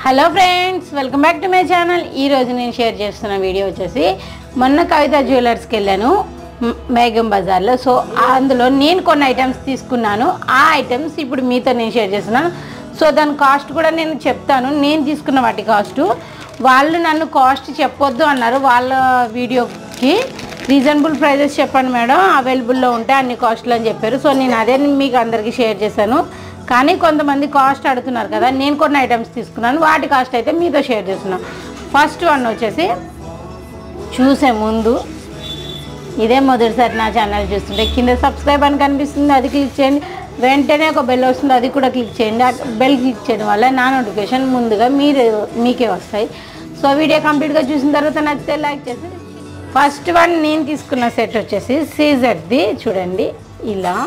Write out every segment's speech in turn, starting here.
Hello friends, welcome back to my channel. ఈరోజు నేను share చేస్తున్న వీడియో వచ్చేసి మొన్న కవిత జ్యువెలర్స్కి వెళ్ళాను మేఘం బజార్లో. సో అందులో నేను కొన్ని ఐటమ్స్ తీసుకున్నాను. ఆ ఐటమ్స్ ఇప్పుడు మీతో నేను షేర్ చేస్తున్నాను. సో దాని కాస్ట్ కూడా నేను చెప్తాను. నేను తీసుకున్న వాటి కాస్ట్ వాళ్ళు నన్ను కాస్ట్ చెప్పొద్దు అన్నారు. వాళ్ళ వీడియోకి రీజనబుల్ ప్రైజెస్ చెప్పండి మేడం, అవైలబుల్లో ఉంటే అన్ని కాస్ట్లు అని చెప్పారు. సో నేను అదే మీకు అందరికీ షేర్ చేశాను. కానీ కొంతమంది కాస్ట్ అడుగుతున్నారు కదా, నేను కొన్ని ఐటమ్స్ తీసుకున్నాను, వాటి కాస్ట్ అయితే మీతో షేర్ చేస్తున్నాను. ఫస్ట్ వన్ వచ్చేసి చూసే ముందు ఇదే మొదటిసారి నా ఛానల్ చూస్తుంటే కింద సబ్స్క్రైబ్ అని కనిపిస్తుంది, అది క్లిక్ చేయండి. వెంటనే ఒక బెల్ వస్తుంది, అది కూడా క్లిక్ చేయండి. ఆ బెల్ క్లిక్ చేయడం వల్ల నా నోటిఫికేషన్ ముందుగా మీకే వస్తాయి. సో వీడియో కంప్లీట్గా చూసిన తర్వాత నచ్చితే లైక్ చేసి. ఫస్ట్ వన్ నేను తీసుకున్న సెట్ వచ్చేసి సీజర్ది. చూడండి, ఇలా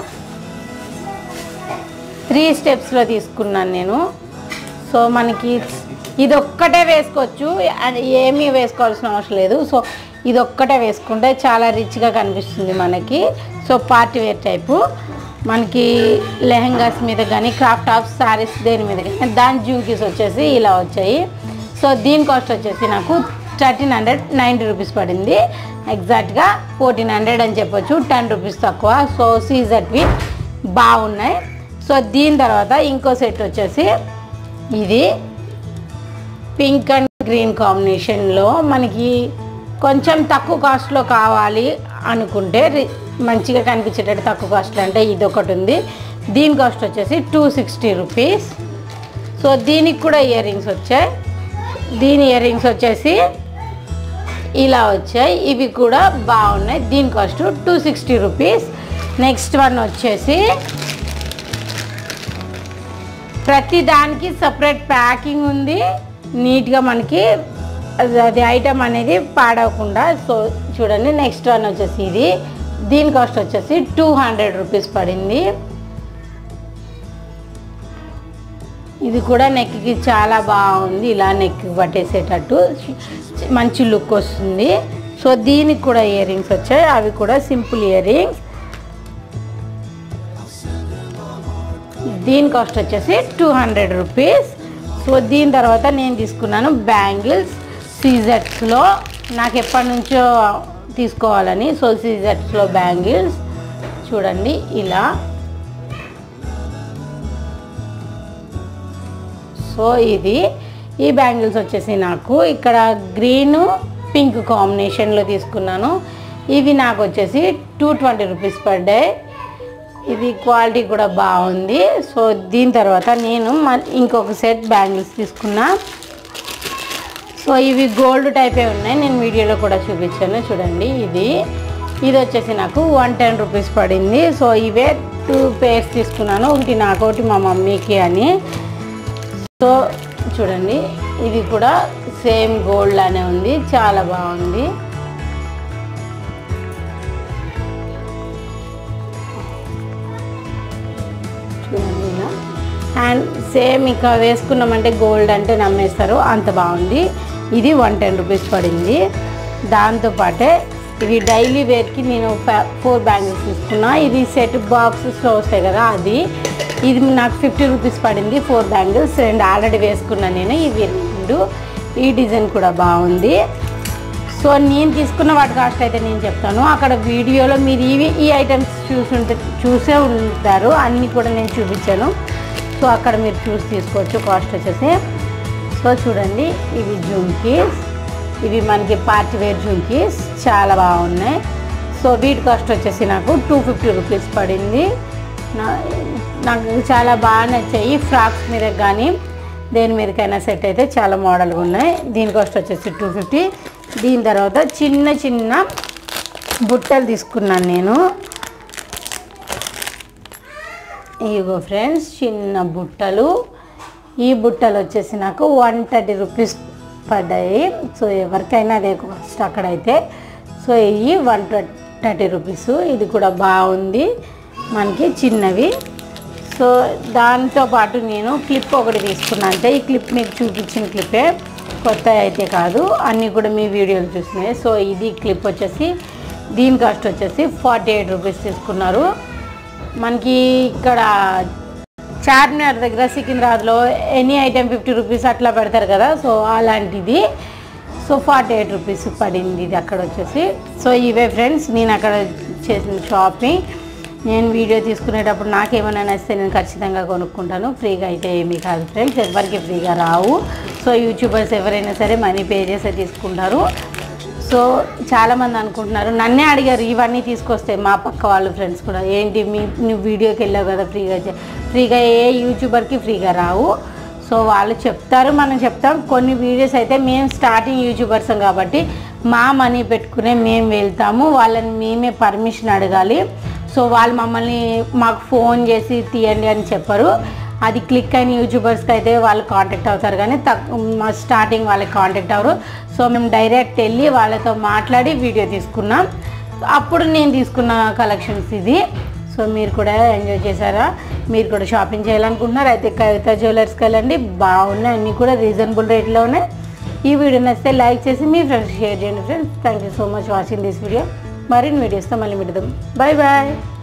3 స్టెప్స్లో తీసుకున్నాను నేను. సో మనకి ఇది ఒక్కటే వేసుకోవచ్చు, ఏమీ వేసుకోవాల్సిన అవసరం లేదు. సో ఇది ఒక్కటే వేసుకుంటే చాలా రిచ్గా కనిపిస్తుంది మనకి. సో పార్టీ వేర్ టైపు మనకి లెహంగాస్ మీద కానీ, క్రాఫ్ట్ టాప్స్, శారీస్ దేని మీద కానీ. దాని జుంకీస్ వచ్చేసి ఇలా వచ్చాయి. సో దీని కాస్ట్ వచ్చేసి నాకు 1390 రూపీస్ పడింది. ఎగ్జాక్ట్గా 1400 అని చెప్పొచ్చు, 10 రూపీస్ తక్కువ. సో సీజర్వి బాగున్నాయి. సో దీని తర్వాత ఇంకో సెట్ వచ్చేసి ఇది పింక్ అండ్ గ్రీన్ కాంబినేషన్లో మనకి కొంచెం తక్కువ కాస్ట్లో కావాలి అనుకుంటే, మంచిగా కనిపించేటట్టు తక్కువ కాస్ట్లో అంటే ఇది ఒకటి ఉంది. దీని కాస్ట్ వచ్చేసి 260 రూపీస్. సో దీనికి కూడా ఇయర్ రింగ్స్ వచ్చాయి. దీని ఇయర్ రింగ్స్ వచ్చేసి ఇలా వచ్చాయి, ఇవి కూడా బాగున్నాయి. దీని కాస్ట్ 260 రూపీస్. నెక్స్ట్ వన్ వచ్చేసి ప్రతి దానికి సపరేట్ ప్యాకింగ్ ఉంది, నీట్గా మనకి అది ఐటమ్ అనేది పాడవకుండా. సో చూడండి, నెక్స్ట్ వన్ వచ్చేసి ఇది. దీని కాస్ట్ వచ్చేసి 200 రూపీస్ పడింది. ఇది కూడా నెక్కి చాలా బాగుంది, ఇలా నెక్ పట్టేసేటట్టు మంచి లుక్ వస్తుంది. సో దీనికి కూడా ఇయర్ రింగ్స్ వచ్చాయి, అవి కూడా సింపుల్ ఇయర్ రింగ్స్. దీని కాస్ట్ వచ్చేసి 200 రూపీస్. సో దీని తర్వాత నేను తీసుకున్నాను బ్యాంగిల్స్ సీజర్స్లో. నాకు ఎప్పటి నుంచో తీసుకోవాలని. సో సీజర్స్లో బ్యాంగిల్స్ చూడండి ఇలా. సో ఈ బ్యాంగిల్స్ వచ్చేసి నాకు ఇక్కడ గ్రీను పింక్ కాంబినేషన్లో తీసుకున్నాను. ఇవి నాకు వచ్చేసి 220 రూపీస్ పడ్డాయి. ఇది క్వాలిటీ కూడా బాగుంది. సో దీని తర్వాత నేను ఇంకొక సెట్ బ్యాంగిల్స్ తీసుకున్నా. సో ఇవి గోల్డ్ టైపే ఉన్నాయి, నేను వీడియోలో కూడా చూపించాను. చూడండి, ఇది వచ్చేసి నాకు 110 రూపీస్ పడింది. సో ఇవే 2 పేర్స్ తీసుకున్నాను, ఒకటి నాకు ఒకటి మా మమ్మీకి అని. సో చూడండి, ఇది కూడా సేమ్ గోల్డ్ లానే ఉంది, చాలా బాగుంది. చూడండి ఇలా. అండ్ సేమ్ ఇక వేసుకున్నామంటే గోల్డ్ అంటే నమ్మేస్తారు, అంత బాగుంది. ఇది 110 రూపీస్ పడింది. దాంతోపాటే ఇవి డైలీ వేర్కి నేను 4 బ్యాంగిల్స్ తీసుకున్నా. ఇది సెట్ బాక్సెస్లో వస్తాయి కదా, ఇది నాకు 50 రూపీస్ పడింది. 4 బ్యాంగిల్స్, 2 ఆల్రెడీ వేసుకున్నాను నేను. ఇవి 2. ఈ డిజైన్ కూడా బాగుంది. సో నేను తీసుకున్న వాటి కాస్ట్ అయితే నేను చెప్తాను. అక్కడ వీడియోలో మీరు ఈ ఐటమ్స్ చూసే ఉంటారు, అన్నీ కూడా నేను చూపించాను. సో అక్కడ మీరు చూసి తీసుకోవచ్చు కాస్ట్ వచ్చేసి. సో చూడండి, ఇవి జుంకీస్, ఇవి మనకి పార్టీ వేర్ జుంకీస్, చాలా బాగున్నాయి. సో వీటి కాస్ట్ వచ్చేసి నాకు 250 రూపీస్ పడింది. నాకు చాలా బాగా నచ్చాయి. ఫ్రాక్స్ మీద కానీ దేని మీదకైనా సెట్ అయితే చాలా మోడల్గా ఉన్నాయి. దీని కాస్ట్ వచ్చేసి 250. దీని తర్వాత చిన్న చిన్న బుట్టలు తీసుకున్నాను నేను. ఇగో ఫ్రెండ్స్, చిన్న బుట్టలు. ఈ బుట్టలు వచ్చేసి నాకు 130 రూపీస్ పడ్డాయి. సో ఎవరికైనా అదే కాస్ట్ అక్కడైతే. సో ఇవి 130 రూపీస్. ఇది కూడా బాగుంది, మనకి చిన్నవి. సో దాంతోపాటు నేను క్లిప్ ఒకటి తీసుకున్నాను. అంటే ఈ క్లిప్ మీకు చూపించిన క్లిప్పే, కొత్త అయితే కాదు, అన్నీ కూడా మీ వీడియోలు చూసినాయి. సో ఇది క్లిప్ వచ్చేసి దీని కాస్ట్ వచ్చేసి 48 రూపీస్ తీసుకున్నారు. మనకి ఇక్కడ చార్మినార్ దగ్గర సికింద్రాబాద్లో ఎనీ ఐటెం 50 రూపీస్ అట్లా పెడతారు కదా, సో అలాంటిది. సో 48 రూపీస్ పడింది ఇది అక్కడ వచ్చేసి. సో ఇవే ఫ్రెండ్స్ నేను అక్కడ చేసిన షాపింగ్. నేను వీడియో తీసుకునేటప్పుడు నాకేమైనా నచ్చితే నేను ఖచ్చితంగా కొనుక్కుంటాను. ఫ్రీగా అయితే ఏమీ కాదు ఫ్రెండ్స్, ఎవరికి ఫ్రీగా రావు. సో యూట్యూబర్స్ ఎవరైనా సరే మనీ పే చేసే తీసుకుంటారు. సో చాలామంది అనుకుంటున్నారు, నన్నే అడిగారు ఇవన్నీ తీసుకొస్తే మా పక్క వాళ్ళు ఫ్రెండ్స్ కూడా, ఏంటి నువ్వు వీడియోకి వెళ్ళావు కదా ఫ్రీగా ఏ యూట్యూబర్కి ఫ్రీగా రావు. సో వాళ్ళు చెప్తారు, మనం చెప్తాం. కొన్ని వీడియోస్ అయితే మేము స్టార్టింగ్ యూట్యూబర్స్ కాబట్టి మా మనీ పెట్టుకునే మేము వెళ్తాము, వాళ్ళని మేమే పర్మిషన్ అడగాలి. సో వాళ్ళు మమ్మల్ని మాకు ఫోన్ చేసి తీయండి అని చెప్పరు. అది క్లిక్ అయిన యూట్యూబర్స్కి అయితే వాళ్ళు కాంటాక్ట్ అవుతారు, కానీ మా స్టార్టింగ్ వాళ్ళకి కాంటాక్ట్ అవ్వరు. సో మేము డైరెక్ట్ వెళ్ళి వాళ్ళతో మాట్లాడి వీడియో తీసుకున్నాం. అప్పుడు నేను తీసుకున్న కలెక్షన్స్ ఇది. సో మీరు కూడా ఎంజాయ్ చేశారా? మీరు కూడా షాపింగ్ చేయాలనుకుంటున్నారు అయితే కవిత జ్యువెలర్స్కి వెళ్ళండి, బాగున్నాయి, అన్నీ కూడా రీజనబుల్ రేట్లో ఉన్నాయి. ఈ వీడియో నచ్చితే లైక్ చేసి మీ ఫ్రెండ్స్ షేర్ చేయండి friends. Thank you so much watching this video. మరిన్ని వీడియోస్తో మళ్ళీ మిడదాం. Bye bye.